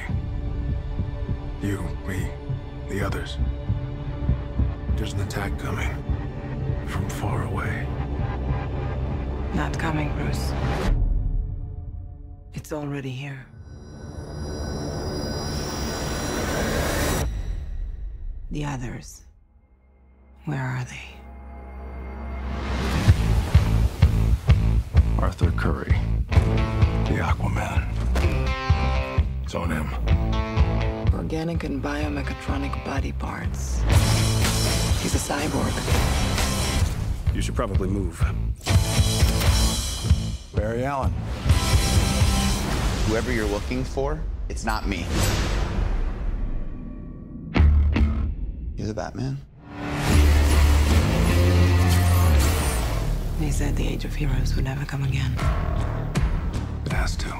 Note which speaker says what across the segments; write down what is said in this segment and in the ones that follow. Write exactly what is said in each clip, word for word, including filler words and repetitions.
Speaker 1: You, me, the others. There's an attack coming from far away.
Speaker 2: Not coming, Bruce. It's already here. The others. Where are they?
Speaker 1: Arthur Curry, the Aquaman. It's on him.
Speaker 2: Organic and biomechatronic body parts. He's a cyborg.
Speaker 1: You should probably move. Barry Allen.
Speaker 3: Whoever you're looking for, it's not me. You're the Batman?
Speaker 2: They said the Age of Heroes would never come again.
Speaker 1: It has to.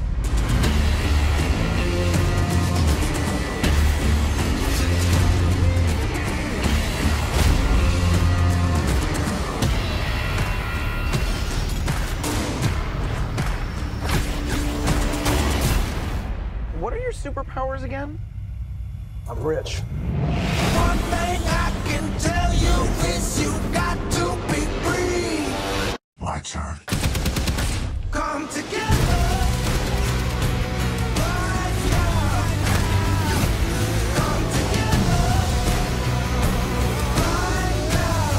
Speaker 4: What are your superpowers again?
Speaker 1: I'm rich.
Speaker 5: One thing I can tell you is you got to be free.
Speaker 1: My turn.
Speaker 5: Come together. Right now. Come together. Right now.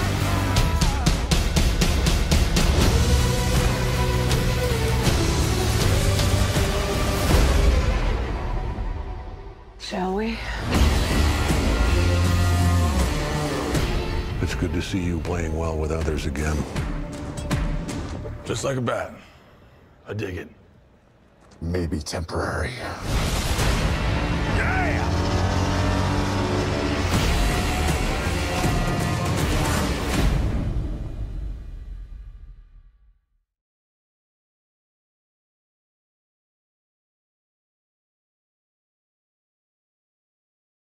Speaker 2: Shall we?
Speaker 1: It's good to see you playing well with others again.
Speaker 6: Just like a bat. I dig it.
Speaker 1: Maybe temporary.